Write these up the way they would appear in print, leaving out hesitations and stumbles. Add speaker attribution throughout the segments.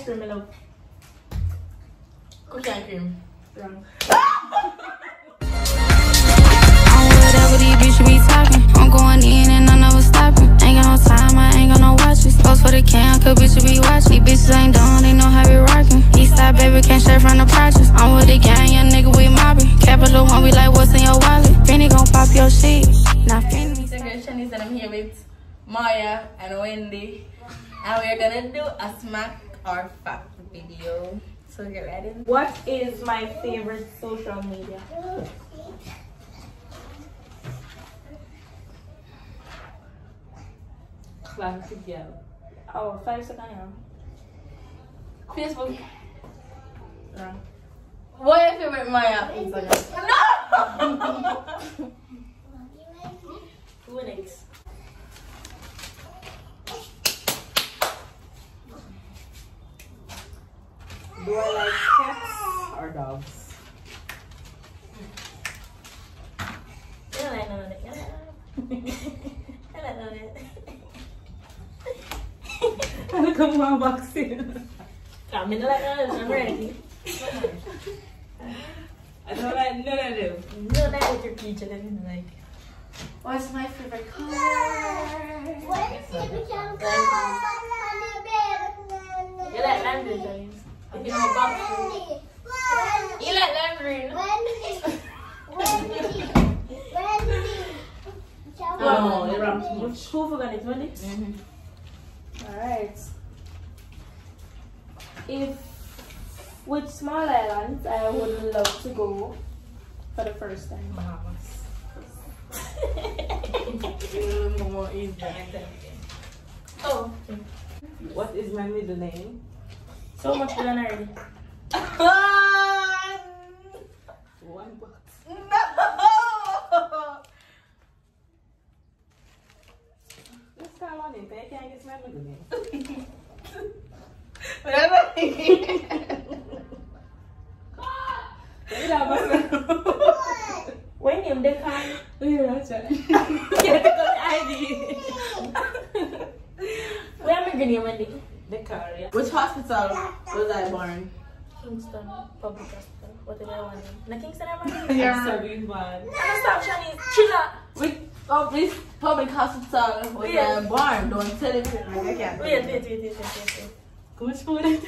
Speaker 1: cream, I love.
Speaker 2: Cookie and cream.
Speaker 1: Wrong.
Speaker 3: Whatever these bitches be talking, I'm going in and I never stopping. Ain't got no time, I ain't got no watches. Post for the cam, cause bitches be watching. These bitches ain't done, they know how we rockin'. Eastside baby can't share from the projects. I'm with the gang, young nigga, we mobbing. Capital One, we like, what's in your wallet? Finny gon' pop your shit. Now Finny.
Speaker 2: It's a girl Shanice and I'm here with Maya and Wendy. And we're gonna do a smack or fuck video. So get ready.
Speaker 1: What is my favorite social media?
Speaker 2: Classic girl.
Speaker 1: Oh, 5 seconds now.
Speaker 2: Facebook.
Speaker 1: Wrong.
Speaker 2: What is your favorite Maya? Instagram. No!
Speaker 1: Who next?
Speaker 4: Do I like cats or dogs?
Speaker 1: You don't like none of it. You don't like none of it.
Speaker 4: Look at my boxing.
Speaker 1: Come in like none of it. I'm ready.
Speaker 4: I don't like none of them.
Speaker 1: You don't like what your teacher didn't like.
Speaker 2: What's my favorite color?
Speaker 1: You like laundry, James? If you know box.
Speaker 2: You like lime green?
Speaker 4: Oh, you're wrong too much.
Speaker 1: Who forgot it, Wendy? Alright. If with small islands, I would love to go for the first time.
Speaker 2: Bahamas.
Speaker 1: Oh,
Speaker 4: What is my middle name?
Speaker 1: so much fun already.
Speaker 4: One box.
Speaker 2: No!
Speaker 4: Let's come on in. I can't guess my middle name.
Speaker 1: When you they come,
Speaker 4: Yeah, that's it.
Speaker 1: get the ID. Where am I going to Wendy?
Speaker 4: The car, yeah.
Speaker 2: Which hospital was I born?
Speaker 1: Kingston Public Hospital. Whatever I want. Na Kingston I want.
Speaker 4: Yeah. Serving one.
Speaker 1: I'm stop Chinese. Chilla.
Speaker 2: Which of this public hospital was
Speaker 1: Yeah.
Speaker 2: I born? Don't tell it. Like I can't.
Speaker 1: Wait.
Speaker 4: Which food is it?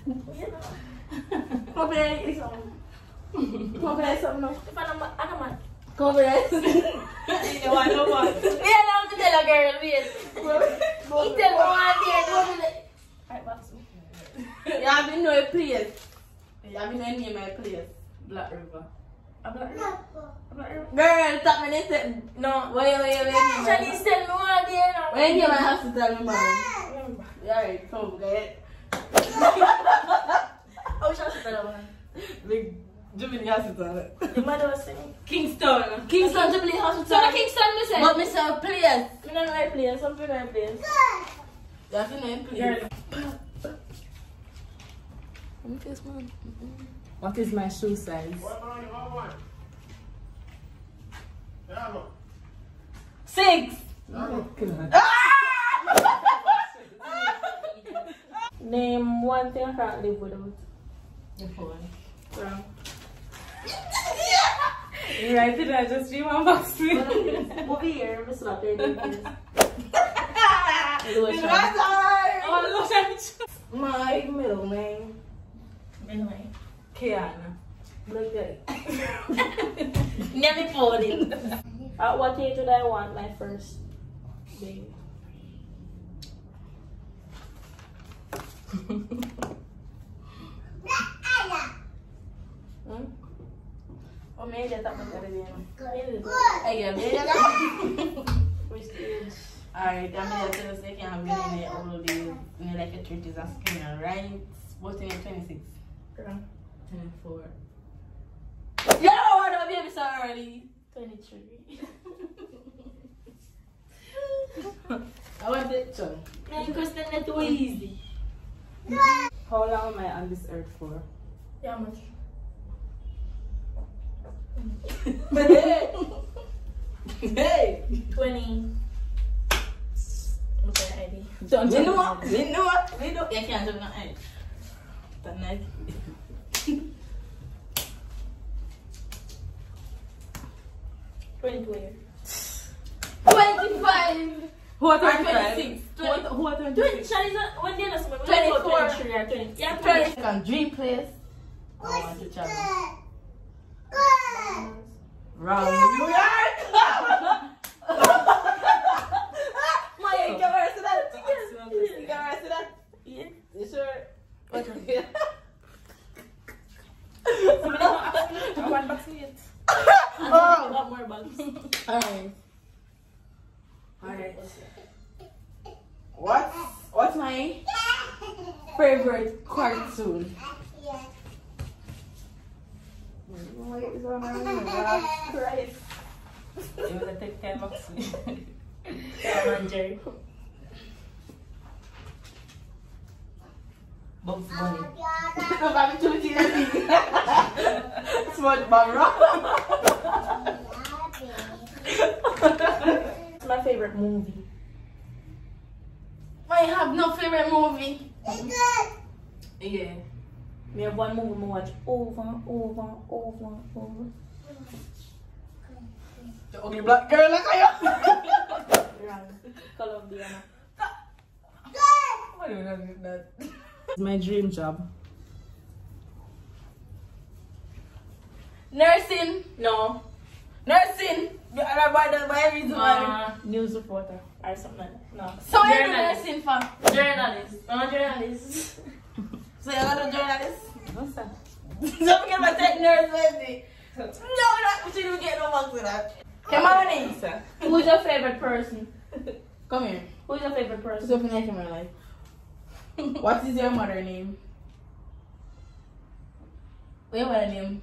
Speaker 1: Come here, it's on. Come here, something now. If I'm a man.
Speaker 2: Come here.
Speaker 4: You know what? No one.
Speaker 2: Yeah, now to tell a girl. Wait. He tell me one day.
Speaker 1: Alright, box.
Speaker 2: You have to know a place. You have to name my place.
Speaker 4: Black River.
Speaker 1: A black girl.
Speaker 2: Girl, stop me. They said
Speaker 1: No.
Speaker 2: wait.
Speaker 1: Chinese tell me one day now.
Speaker 2: When you my hospital, my man. Alright, come get.
Speaker 1: Oh, she has to tell her.
Speaker 4: Big Jubilee Hospital.
Speaker 1: The mother was saying.
Speaker 4: Kingston.
Speaker 2: Kingston Jubilee Hospital.
Speaker 1: So the Kingston, me say.
Speaker 2: But me say place.
Speaker 1: I don't know where I play. Some people I play.
Speaker 2: You have to know a place.
Speaker 4: What is my shoe size?
Speaker 2: 6.
Speaker 1: Name one thing I can't live without.
Speaker 4: Your phone.
Speaker 1: Wrong.
Speaker 4: You write it, I just dream on box me.
Speaker 1: Over here, Miss Lotte.
Speaker 4: Oh, lotion.
Speaker 2: My middle name.
Speaker 1: Anyway.
Speaker 4: Kiana.
Speaker 1: Look at it.
Speaker 2: Never told it.
Speaker 1: At what age would I want my first baby? Or maybe I thought my Which age?
Speaker 2: Alright, I'm going to tell you, I have been in the old days, in like a 30s and skinny, right? What's in 26?
Speaker 4: 24.
Speaker 2: You don't want to baby so early.
Speaker 1: 23.
Speaker 2: I want it to.
Speaker 1: Man, question that too easy.
Speaker 4: How long am I on this earth for?
Speaker 1: Yeah, much.
Speaker 2: Hey!
Speaker 1: 20. Look at ID.
Speaker 2: You know what? You can't do nothing. That night.
Speaker 1: 22 years.
Speaker 2: 25.
Speaker 4: Who are
Speaker 2: 26.
Speaker 4: Who are 26?
Speaker 1: When did I
Speaker 2: 24.
Speaker 1: 23 or 20? Yeah,
Speaker 2: 20. On Dream Place. I want to travel. Wrong. New York.
Speaker 4: Maya, you can arrest that. You can arrest that. Yeah. You sure?
Speaker 1: I want back to it.
Speaker 2: Oh.
Speaker 1: Got more bugs.
Speaker 2: Alright. What's my favorite cartoon?
Speaker 1: Christ.
Speaker 4: You will take 10 bucks.
Speaker 1: Tom and Jerry.
Speaker 4: Bugs Bunny.
Speaker 2: I'm choosing SpongeBob,
Speaker 1: It's my favorite movie.
Speaker 2: I have no favorite movie.
Speaker 4: Yeah.
Speaker 1: We have one movie we watch over and over and over and over.
Speaker 2: The ugly black girl like I
Speaker 1: Wrong. Colombiana.
Speaker 2: Why do you not do that?
Speaker 4: It's my dream job.
Speaker 2: Nursing.
Speaker 1: No.
Speaker 2: Nursing. By reason why.
Speaker 1: News reporter or something like that. No.
Speaker 2: So you're
Speaker 1: Journalist.
Speaker 2: nursing for.
Speaker 1: Journalist. No, journalist.
Speaker 2: So you're not a journalist?
Speaker 4: What's that?
Speaker 2: Don't forget my tech nurse, baby. No, not she didn't get no marks for that. Come on, name, sir.
Speaker 1: Who's your favorite person?
Speaker 2: Come here.
Speaker 1: Who's your favorite
Speaker 2: What's
Speaker 1: person?
Speaker 2: open your camera like? What is your mother name? What's your mother name?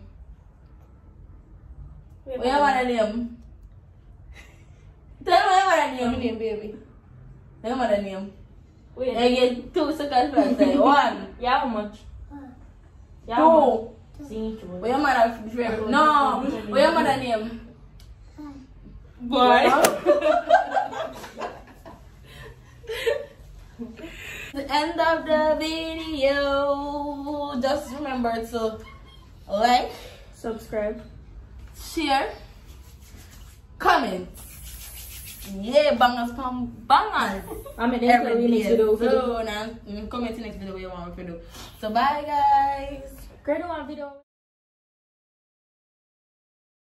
Speaker 2: What's your mother name? Tell me your mother name.
Speaker 1: name, baby?
Speaker 2: What's your mother name?
Speaker 1: Wait.
Speaker 2: I get 2 seconds for say 1.
Speaker 1: Yeah, how much? Yeah, how
Speaker 2: 2.
Speaker 1: much? See, two.
Speaker 2: What's your mother favorite? No. What's your mother name?
Speaker 1: Boy.
Speaker 2: The end of the video. Just remember to like,
Speaker 1: Subscribe.
Speaker 2: share, comment. Yeah, bangers pam bangers.
Speaker 1: I mean, that's what we need to do.
Speaker 2: So, now comment next video what you want me to do. So bye guys.
Speaker 1: Great one video.